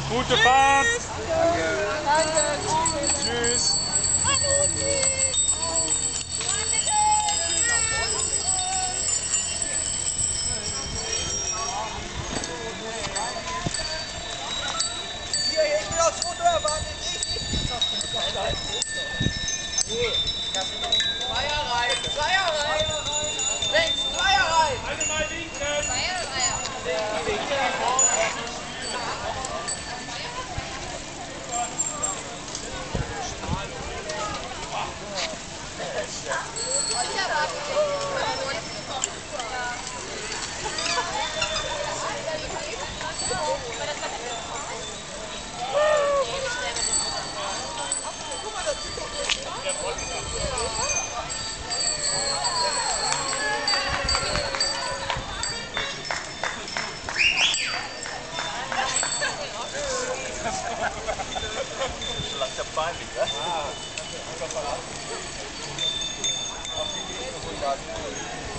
Gute Fahrt! Danke. Tschüss! Hier, ich will aufs Foto erwarten, ich. Zweierreihen. Links, Zweierreihen. Alle mal winken! Schon langsam peinlich, ne? Ah, einfach mal ab. Auf die Gegend 100.